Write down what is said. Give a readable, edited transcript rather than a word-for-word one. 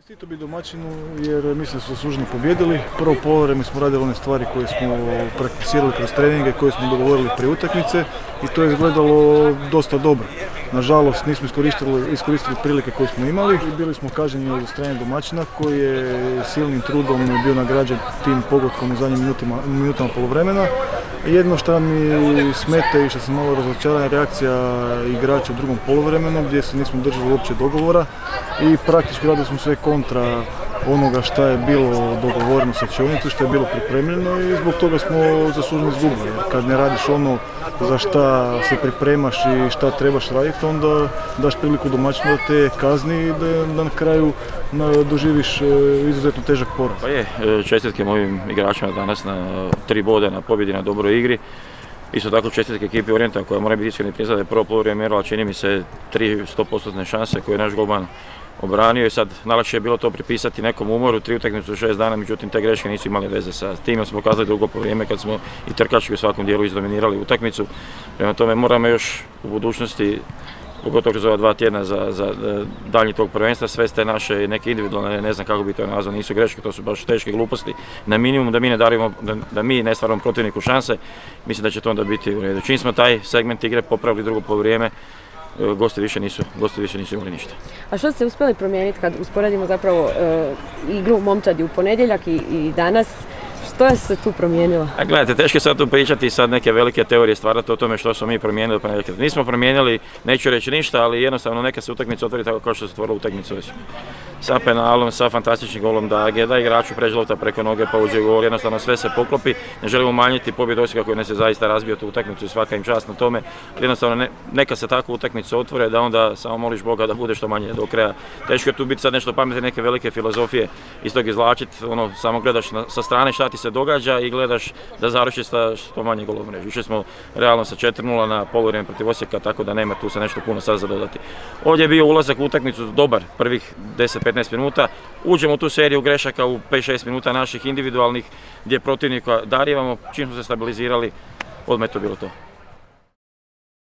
Čestito bi domaćinu jer mislim da su zasluženo pobjedili. Prvo poluvreme smo radili one stvari koje smo prakticirali kroz treninge, koje smo dogovorili prije utakmice i to je izgledalo dosta dobro. Nažalost nismo iskoristili prilike koje smo imali i bili smo kažnjeni od strane domaćina koji je silnim trudom bio nagrađen tim pogodkom u zadnjim minutama poluvremena. Jedno što mi smeta i što sam malo razočaran je reakcija igrača u drugom poluvremenu gdje se nismo držali uopće dogovora i praktički radili smo sve kontra onoga što je bilo dogovoreno sa čionicu, što je bilo pripremljeno i zbog toga smo zasluženo izgubili. Jer kad ne radiš ono za šta se pripremaš i šta trebaš raditi, onda daš priliku domaćinu da te kazni i da na kraju doživiš izuzetno težak poraz. Pa je, čestitke mojim igračima danas na 3 boda na pobjedi na dobroj igri. Isto tako čestitke ekipi Orijenta koja mora biti iskreni priznati da je prvo poluvrijeme mjerila čini mi se 3 100% šanse koje je naš golman obranio i sad najlakše je bilo to pripisati nekom umoru, 3 utakmice u 6 dana, međutim te greške nisu imale veze sa tim, smo pokazali drugo vrijeme kad smo i trkački u svakom dijelu izdominirali utakmicu. Prema tome moramo još u budućnosti, pogotovo kroz ova 2 tjedna za daljnji tog prvenstva, sve te naše neke individualne, ne znam kako bi to nazvao, nisu greške, to su baš teške gluposti, na minimum da mi ne darimo, da mi ne stvaramo protivniku šanse, mislim da će to onda biti u redu. Čim smo taj segment igre popravili drugo poluvrijeme, gosti više nisu imali ništa. A što ste uspjeli promijeniti kad usporedimo zapravo igru momčadi u ponedjeljak i danas? Što se tu promijenilo? Gledajte, teško je sad tu pričati i sad neke velike teorije stvarati o tome što smo mi promijenili u ponedjeljak. Nismo promijenili, neću reći ništa, ali jednostavno neka se utakmica otvori tako kao što se otvorila utakmica u Osijeku. Sa penalom, sa fantastičnim golom Dage, da igraču pređe lopta preko noge pa uđe gol, jednostavno sve se poklopi. Ne želimo umanjiti pobjedu Osijeka koji nas je zaista razbio tu utakmicu i svaka im čast na tome. Ali jednostavno neka se takvu utakmicu otvore da onda samo moliš Boga da bude što manje do kraja. Teško je tu biti sad nešto pametne, neke velike filozofije iz tog izvlačiti, samo gledaš sa strane šta ti se događa i gledaš da završi sa što manje golova u mreži. Išli smo realno sa 4:0 na poluvrijeme protiv Osijeka, tako da nema tu se nešto puno sad za dodati. Ovdje je bio ulazak u utakmicu dobar, prvih 10-15 minuta. Uđemo u tu seriju grešaka u 5-6 minuta naših individualnih gdje protivnika darivamo, čim smo se stabilizirali, odmah je to bilo to.